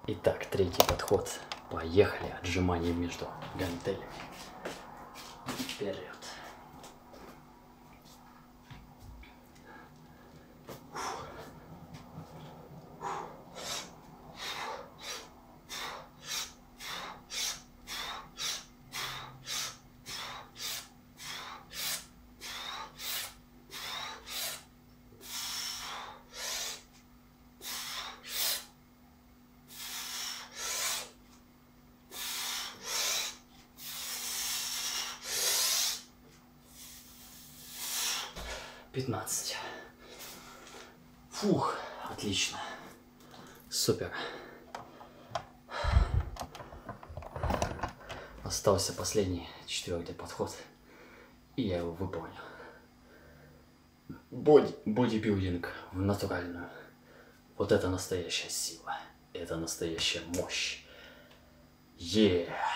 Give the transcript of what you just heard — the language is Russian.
Итак, третий подход. Поехали. Отжимания между гантелями. Вперед. Пятнадцать. Фух, отлично. Супер. Остался последний, четвертый подход. И я его выполню. Бодибилдинг в натуральную. Вот это настоящая сила. Это настоящая мощь. Yeah.